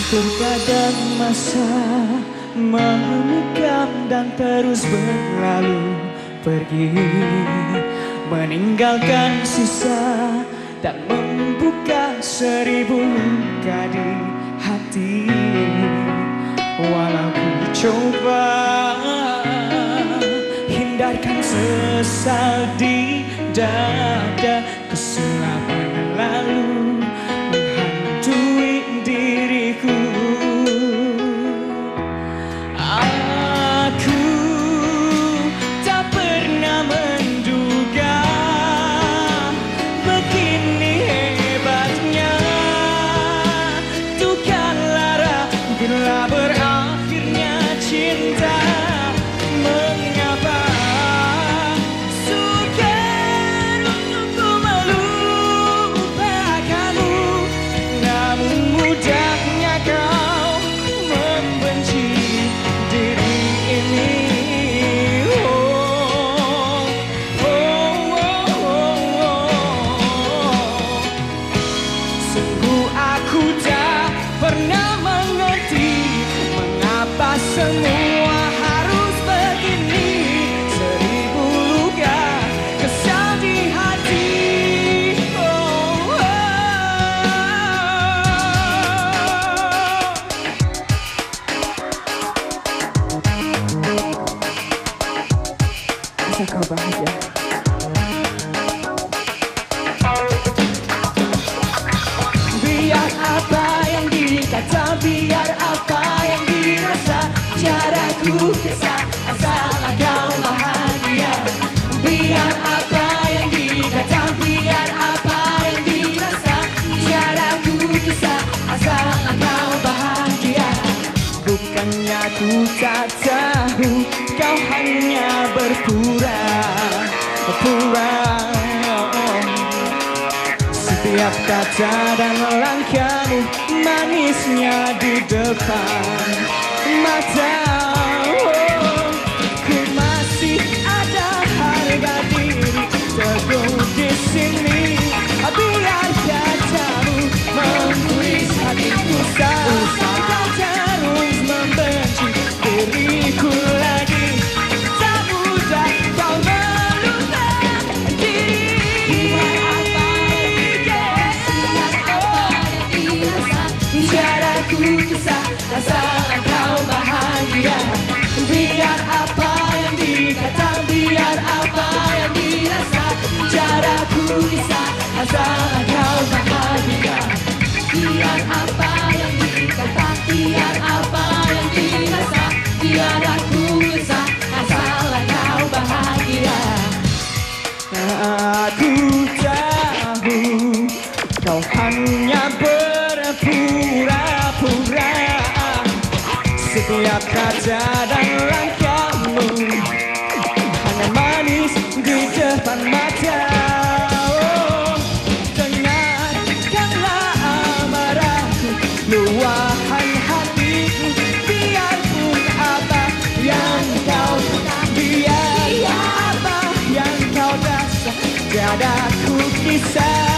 Terkadang masa memikam dan terus berlalu pergi, meninggalkan sisa dan membuka 1000 luka di hati. Walau ku coba hindarkan sesal di dada, kesilapan lalu menghantui diriku. Aku tak pernah menduga begini hebatnya tukar lara bila berakhirnya cinta. Mengapa sukar untukku melupakanmu, namun mudahnya kau membenci diri ini. Sungguh aku tak pernah mengerti mengapa semua harus begini. 1000 luka kesal di hati. Bisa kau bahagia? Biar apa yang dikata, biar apa yang dirasa, caraku kisah asalkan kau bahagia. Biar apa yang dikata, biar apa yang dirasa, caraku kisah asalkan kau bahagia. Bukannya ku tak tahu, kau hanya berpura-pura. Setiap kata dan langkahmu manisnya di depan mata. Ku masih ada harga diri teguh di sini. Biar katamu menguris hatiku sampai kau terus membenci diriku lagi. Tak mudah kau melupakan diri. Caraku kisah asalkan kau bahagia. Biar apa yang dikata, biar apa yang dirasa, caraku kisah asalkan kau bahagia. Biar apa yang dikata, biar apa yang dirasa, caraku kisah asalkan kau bahagia. Aku tahu kau hanya berpura-pura. Setiap kata dan langkahmu hanya manis di depan mata. Dengarkanlah amarahku, luahan hatiku. Biarpun apa yang kau biar apa yang kau rasa, tiada ku kisah.